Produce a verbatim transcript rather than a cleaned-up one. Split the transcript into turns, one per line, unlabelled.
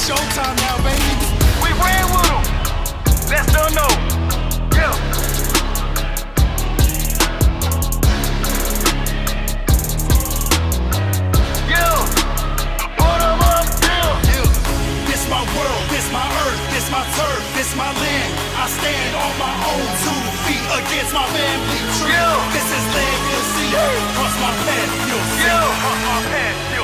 showtime now, baby.
We ran with them. Let's don't know. Yeah. Yeah. Put them up, yeah.
Yeah. This my world, this my earth, this my turf, this my land. I stand on my own two feet against my family tree.
Yeah.
This is land you'll see.
Yeah.
Cross my path, you'll see.
Yeah. Cross my path.